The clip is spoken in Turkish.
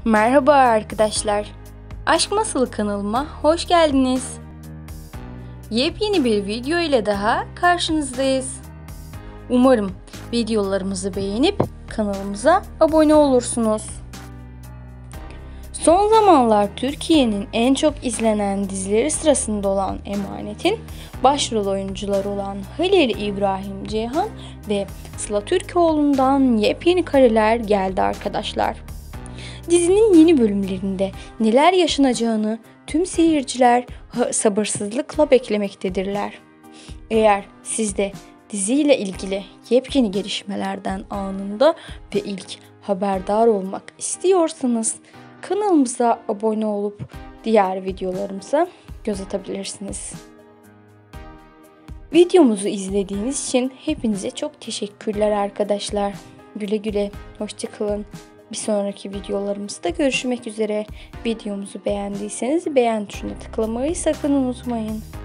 Merhaba arkadaşlar. Aşk Masalı kanalıma hoş geldiniz. Yepyeni bir video ile daha karşınızdayız. Umarım videolarımızı beğenip kanalımıza abone olursunuz. Son zamanlar Türkiye'nin en çok izlenen dizileri sırasında olan Emanet'in başrol oyuncuları olan Halil İbrahim Ceyhan ve Sıla Türkoğlu'ndan yepyeni kareler geldi arkadaşlar. Dizinin yeni bölümlerinde neler yaşanacağını tüm seyirciler sabırsızlıkla beklemektedirler. Eğer siz de diziyle ilgili yepyeni gelişmelerden anında ve ilk haberdar olmak istiyorsanız kanalımıza abone olup diğer videolarımıza göz atabilirsiniz. Videomuzu izlediğiniz için hepinize çok teşekkürler arkadaşlar. Güle güle, hoşça kalın. Bir sonraki videolarımızda görüşmek üzere. Videomuzu beğendiyseniz beğen tuşuna tıklamayı sakın unutmayın.